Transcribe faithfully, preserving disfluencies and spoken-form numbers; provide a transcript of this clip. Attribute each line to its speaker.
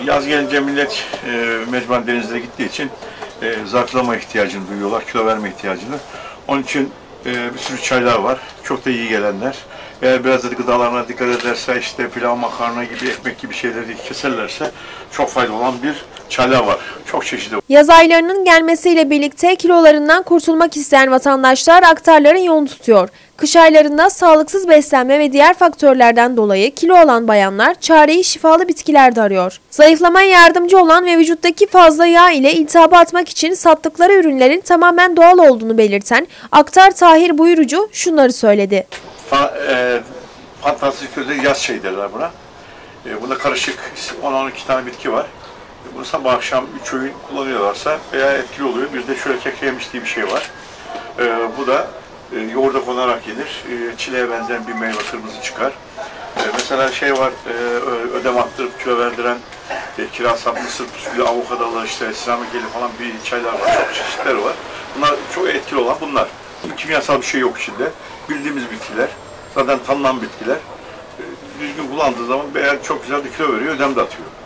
Speaker 1: Yaz gelince millet e, mecburen denizlere gittiği için e, zayıflama ihtiyacını duyuyorlar, kilo verme ihtiyacını. Onun için e, bir sürü çaylar var, çok da iyi gelenler. Eğer biraz da gıdalarına dikkat ederse, işte pilav, makarna gibi, ekmek gibi şeyleri keserlerse çok faydalı olan bir çaylar var. Çok çeşitli.
Speaker 2: Yaz aylarının gelmesiyle birlikte kilolarından kurtulmak isteyen vatandaşlar aktarların yolunu tutuyor. Kış aylarında sağlıksız beslenme ve diğer faktörlerden dolayı kilo alan bayanlar çareyi şifalı bitkilerde arıyor. Zayıflamaya yardımcı olan ve vücuttaki fazla yağ ile iltihabı atmak için sattıkları ürünlerin tamamen doğal olduğunu belirten Aktar Tahir Buyurucu şunları söyledi.
Speaker 1: Fa, e, fantastik közde yaz çayı derler buna. E, bunda karışık on on iki tane bitki var. E, bunu sabah akşam üç öğün kullanıyorlarsa veya etkili oluyor. Bir de şöyle keklemiş diye bir şey var. E, bu da e, yoğurda konarak yenir. E, çileğe benzeyen bir meyve, kırmızı çıkar. E, mesela şey var, e, ödem attırıp kilo verdiren e, kiraz saplı, mısır püskülü, avokadolı, işte siramikeli falan bir çaylar var. Çok çeşitleri var. Bunlar çok etkili olan bunlar. Kimyasal bir şey yok içinde. Bildiğimiz bitkiler, zaten tanınan bitkiler. Düzgün kullandığı zaman eğer çok güzel bir kilo veriyor, ödem de atıyor.